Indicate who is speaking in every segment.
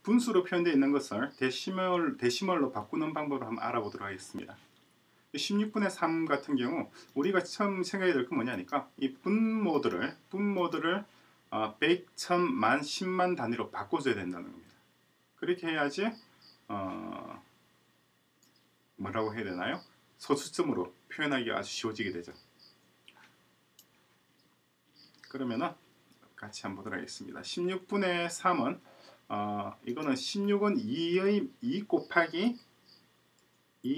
Speaker 1: 분수로 표현되어 있는 것을 데시멀로 바꾸는 방법을 한번 알아보도록 하겠습니다. 16분의 3 같은 경우 우리가 처음 생각해야 될 건 뭐냐니까 이 분모들을 100, 1000, 만, 10만 단위로 바꿔줘야 된다는 겁니다. 그렇게 해야지 뭐라고 해야 되나요? 소수점으로 표현하기가 아주 쉬워지게 되죠. 그러면은 같이 한번 보도록 하겠습니다. 16분의 3은 이거는 16은 2 곱하기 2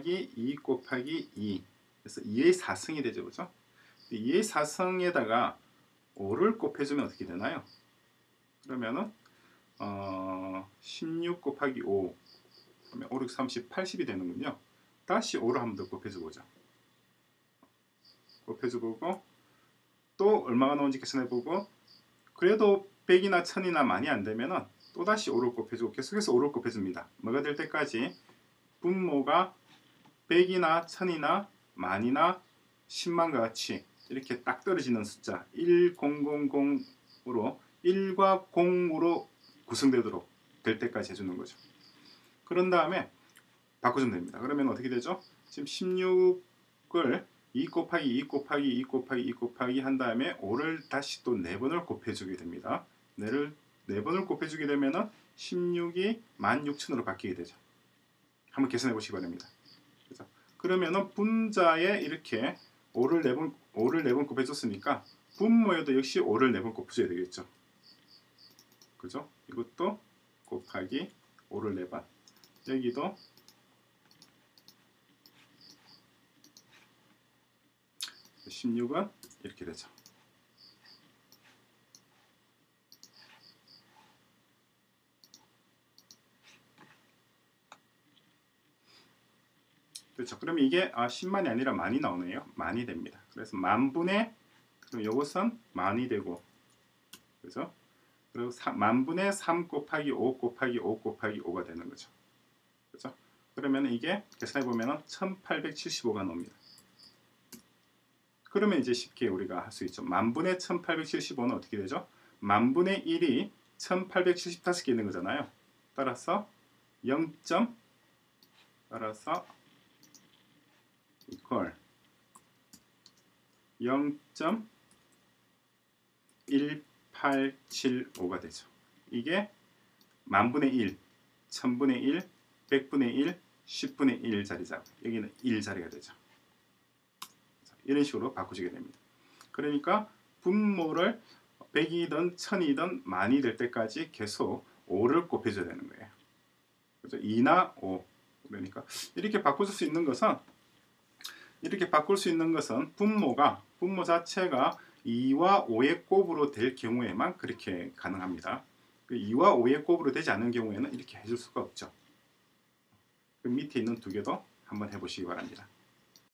Speaker 1: 그래서 2의 4승이 되죠. 그죠? 2의 4승에다가 5를 곱해주면 어떻게 되나요? 그러면은 16 곱하기 5 그러면 5, 6, 30, 80이 되는군요. 다시 5를 한 번 더 곱해주보죠. 곱해주고 또 얼마가 나오는지 계산해보고 그래도 100이나 1000이나 많이 안되면은 또다시 5를 곱해주고 계속해서 5를 곱해줍니다. 뭐가 될 때까지 분모가 100이나 1000이나 만이나 10만과 같이 이렇게 딱 떨어지는 숫자 1000으로 1과 0으로 구성되도록 될 때까지 해주는 거죠. 그런 다음에 바꿔주면 됩니다. 그러면 어떻게 되죠? 지금 16을 2 곱하기 2 곱하기 2 곱하기 2 곱하기 한 다음에 5를 다시 또 4번을 곱해주게 됩니다. 4번을 곱해주게 되면은 16이 16,000으로 바뀌게 되죠. 한번 계산해 보시기 바랍니다. 그죠? 그러면은 분자에 이렇게 5를 4번 곱해줬으니까 분모에도 역시 5를 4번 곱해줘야 되겠죠. 그죠? 이것도 곱하기 5를 4번. 여기도 16은 이렇게 되죠. 그렇죠. 그러면 이게 10만이 아니라 만이 나오네요. 만이 됩니다. 그래서 만분의 그럼 이것은 만이 되고 그죠? 그리고 만분의 3 곱하기 5 곱하기 5 곱하기 5가 되는 거죠. 그죠? 그러면 이게 계산해 보면은 1875가 나옵니다. 그러면 이제 쉽게 우리가 할 수 있죠. 만분의 1875는 어떻게 되죠? 만분의 1이 1875개 있는 거잖아요. 따라서 0. 따라서 equal 0.1875가 되죠. 이게 만분의 1, 천분의 1, 백분의 1, 10분의 1 자리죠. 여기는 1 자리가 되죠. 이런 식으로 바꾸시게 됩니다. 그러니까 분모를 100이든 1000이든 만이 될 때까지 계속 5를 곱해줘야 되는 거예요. 그렇죠? 2나 5. 그러니까 이렇게 바꿀 수 있는 것은 분모 자체가 2와 5의 곱으로 될 경우에만 그렇게 가능합니다. 2와 5의 곱으로 되지 않은 경우에는 이렇게 해줄 수가 없죠. 그 밑에 있는 두 개도 한번 해보시기 바랍니다.